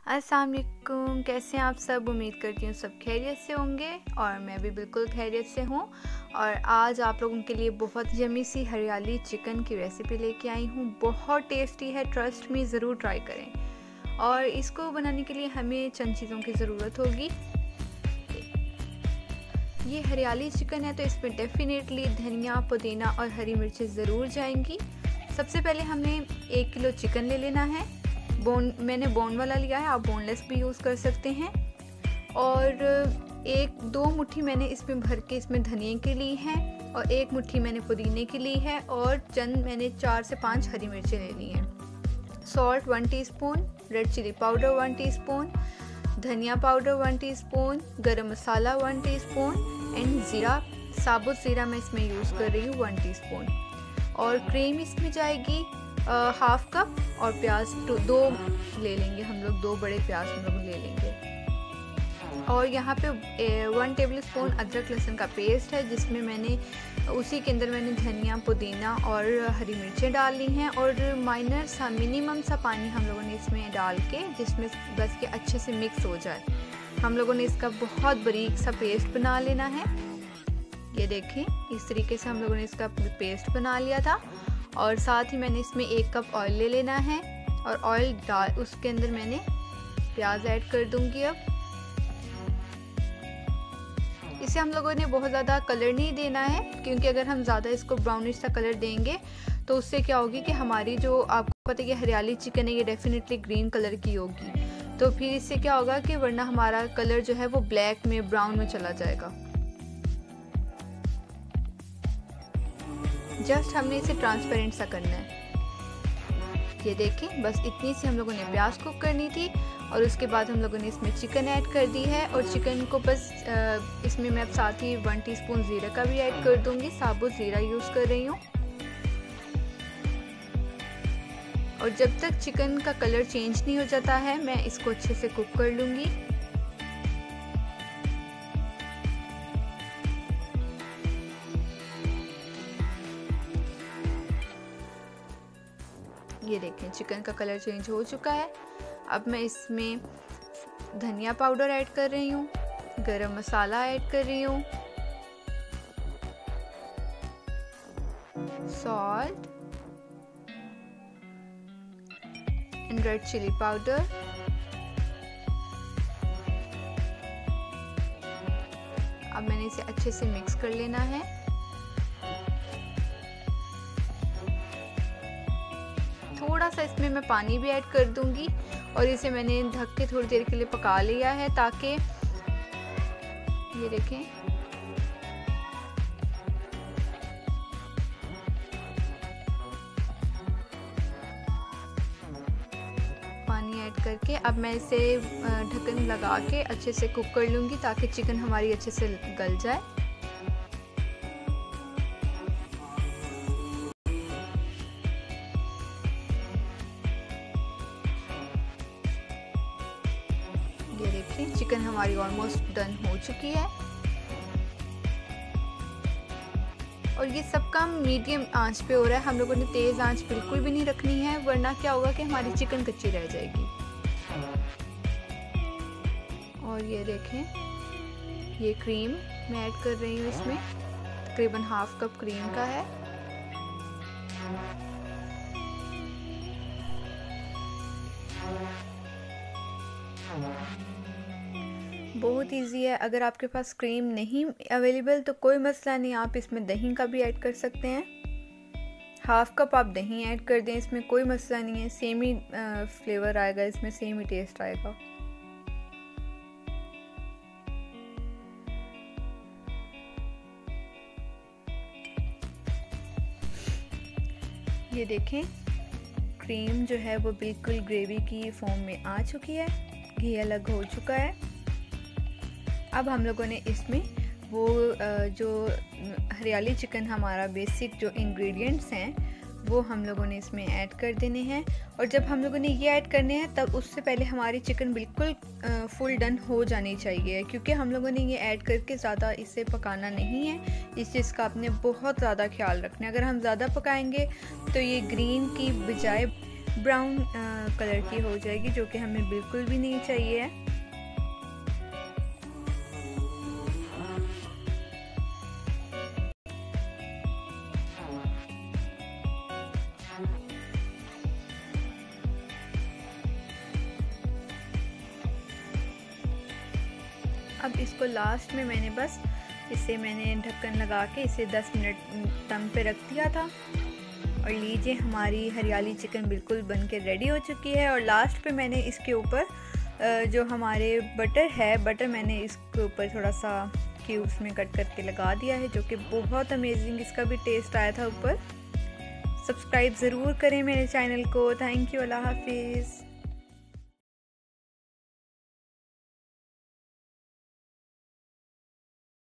अस्सलाम वालेकुम, कैसे हैं आप सब। उम्मीद करती हूँ सब खैरियत से होंगे और मैं भी बिल्कुल खैरियत से हूँ। और आज आप लोगों के लिए बहुत यम्मी सी हरियाली चिकन की रेसिपी लेके आई हूँ। बहुत टेस्टी है, ट्रस्ट मी, ज़रूर ट्राई करें। और इसको बनाने के लिए हमें चंद चीज़ों की ज़रूरत होगी। ये हरियाली चिकन है तो इसमें डेफिनेटली धनिया, पुदीना और हरी मिर्चें ज़रूर जाएंगी। सबसे पहले हमें 1 किलो चिकन ले लेना है। मैंने बोन वाला लिया है, आप बोनलेस भी यूज़ कर सकते हैं। और 1-2 मुट्ठी मैंने इसमें भर के इसमें धनिया की ली है और 1 मुट्ठी मैंने पुदीने की ली है और चंद मैंने 4 से 5 हरी मिर्चें ले ली हैं। Salt 1 teaspoon, red chilli powder 1 teaspoon, धनिया powder 1 teaspoon, garam masala 1 teaspoon and ज़ीरा, साबुत ज़ीरा मैं इसमें यूज़ कर रही हूँ 1 टीस्पून। और क्रीम इसमें जाएगी 1/2 कप और प्याज 2 ले लेंगे हम लोग, 2 बड़े प्याज हम लोग ले लेंगे। और यहाँ पे 1 टेबलस्पून अदरक लहसुन का पेस्ट है जिसमें मैंने उसी के अंदर मैंने धनिया, पुदीना और हरी मिर्चें डाल ली हैं। और माइनर सा मिनिमम सा पानी हम लोगों ने इसमें डाल के जिसमें बस के अच्छे से मिक्स हो जाए। हम लोगों ने इसका बहुत बारीक सा पेस्ट बना लेना है। ये देखें, इस तरीके से हम लोगों ने इसका पेस्ट बना लिया था। और साथ ही मैंने इसमें 1 कप ऑयल ले लेना है और ऑयल डाल उसके अंदर मैंने प्याज ऐड कर दूंगी। अब इसे हम लोगों ने बहुत ज़्यादा कलर नहीं देना है, क्योंकि अगर हम ज़्यादा इसको ब्राउनिश सा कलर देंगे तो उससे क्या होगी कि हमारी जो आपको पता है कि हरियाली चिकन है ये डेफिनेटली ग्रीन कलर की होगी, तो फिर इससे क्या होगा कि वरना हमारा कलर जो है वो ब्लैक में, ब्राउन में चला जाएगा। जस्ट हमने इसे ट्रांसपेरेंट सा करना है। ये देखें, बस इतनी सी हम लोगों ने प्याज कुक करनी थी। और उसके बाद हम लोगों ने इसमें चिकन ऐड कर दी है और चिकन को बस इसमें मैं अब साथ ही 1 टीस्पून ज़ीरा का भी ऐड कर दूंगी। साबुत ज़ीरा यूज़ कर रही हूँ। और जब तक चिकन का कलर चेंज नहीं हो जाता है मैं इसको अच्छे से कुक कर लूँगी। ये देखें, चिकन का कलर चेंज हो चुका है। अब मैं इसमें धनिया पाउडर ऐड कर रही हूँ, गरम मसाला ऐड कर रही हूँ, salt and red chilli powder. अब मैंने इसे अच्छे से मिक्स कर लेना है। थोड़ा सा इसमें मैं पानी भी ऐड कर दूंगी और इसे मैंने ढक के थोड़ी देर के लिए पका लिया है ताकि ये देखें पानी ऐड करके अब मैं इसे ढक्कन लगा के अच्छे से कुक कर लूँगी ताकि चिकन हमारी अच्छे से गल जाए। ये देखिए, चिकन हमारी ऑलमोस्ट डन हो चुकी है। और ये सब काम मीडियम आंच पे हो रहा है। हम लोगों ने तेज़ आंच बिल्कुल भी नहीं रखनी है, वरना क्या होगा कि हमारी चिकन कच्ची रह जाएगी। और ये देखें, ये क्रीम मैं ऐड कर रही हूँ इसमें, तकरीबन 1/2 कप क्रीम का है। बहुत इजी है। अगर आपके पास क्रीम नहीं अवेलेबल तो कोई मसला नहीं, आप इसमें दही का भी ऐड कर सकते हैं। 1/2 कप आप दही ऐड कर दें, इसमें कोई मसला नहीं है। सेम ही फ्लेवर आएगा इसमें, सेम ही टेस्ट आएगा। ये देखें, क्रीम जो है वो बिल्कुल ग्रेवी की फॉर्म में आ चुकी है, घी अलग हो चुका है। अब हम लोगों ने इसमें वो जो हरियाली चिकन हमारा बेसिक जो इंग्रेडिएंट्स हैं वो हम लोगों ने इसमें ऐड कर देने हैं। और जब हम लोगों ने ये ऐड करने हैं तब उससे पहले हमारी चिकन बिल्कुल फुल डन हो जानी चाहिए, क्योंकि हम लोगों ने ये ऐड करके ज़्यादा इसे पकाना नहीं है। इस चीज़ का आपने बहुत ज़्यादा ख्याल रखना है। अगर हम ज़्यादा पकाएंगे तो ये ग्रीन की बजाय ब्राउन कलर की हो जाएगी, जो कि हमें बिल्कुल भी नहीं चाहिए है। अब इसको लास्ट में मैंने ढक्कन लगा के इसे 10 मिनट दम पे रख दिया था। और लीजिए हमारी हरियाली चिकन बिल्कुल बन के रेडी हो चुकी है। और लास्ट पे मैंने इसके ऊपर जो हमारे बटर मैंने इसके ऊपर थोड़ा सा क्यूब्स में कट करके लगा दिया है, जो कि बहुत अमेजिंग इसका भी टेस्ट आया था ऊपर। सब्सक्राइब ज़रूर करें मेरे चैनल को। थैंक यू, अल्लाह हाफिज़।